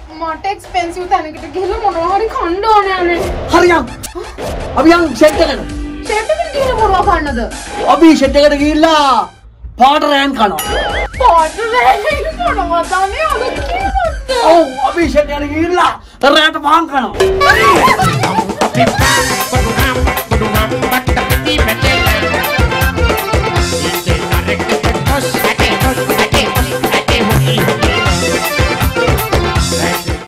මට එක්ස්පෙන්සිව් තැනකට ගිහලා මොනවා හරි කන්න ඕනේ අනේ. හරියම්. අපි යන් සෙට් එකට. සෙට් එකට ගිහලා මොනවා කන්නද? අපි සෙට් එකට ගිහිල්ලා පාට රෑන් කනවා. පාට රෑන් කනවා තමයි අද කිව්වද? ඔව් අපි සෙට් එකට ගිහිල්ලා රෑට පාන් කනවා.